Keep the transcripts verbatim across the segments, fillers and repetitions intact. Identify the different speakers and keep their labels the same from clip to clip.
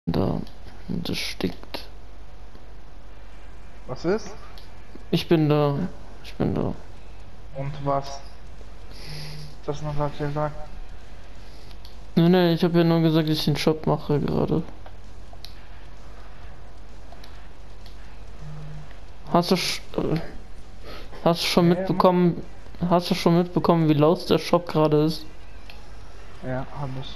Speaker 1: Da, das stinkt.
Speaker 2: Was ist?
Speaker 1: Ich bin da. Ich bin da.
Speaker 2: Und was? Das noch hat gesagt.
Speaker 1: Nee, nee, ich habe ja nur gesagt, dass ich den Job mache gerade. Hast du, sch- äh, hast du schon
Speaker 2: Nee, mach.
Speaker 1: mitbekommen, hast du schon mitbekommen, wie laut der Shop gerade ist?
Speaker 2: Ja, hab ich.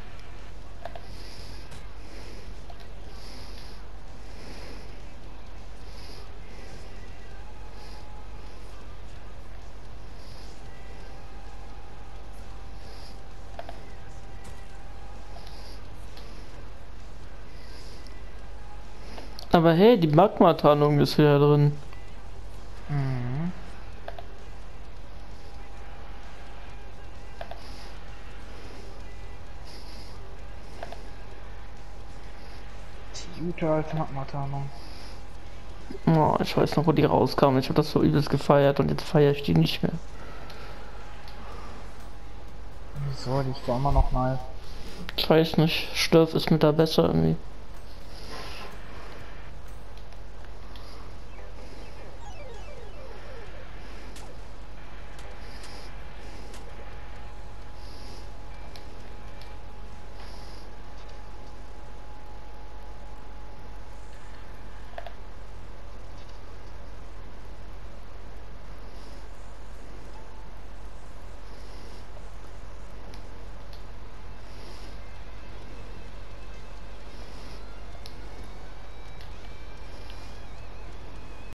Speaker 1: Aber hey, die Magma-Tarnung ist wieder drin.
Speaker 2: Mhm. Die gute alte Magmatarnung.
Speaker 1: Oh, ich weiß noch, wo die rauskam. Ich habe das so übelst gefeiert und jetzt feiere ich die nicht mehr.
Speaker 2: Wieso? Die ist doch immer noch nice.
Speaker 1: Ich weiß nicht, Sturf ist mit da besser irgendwie.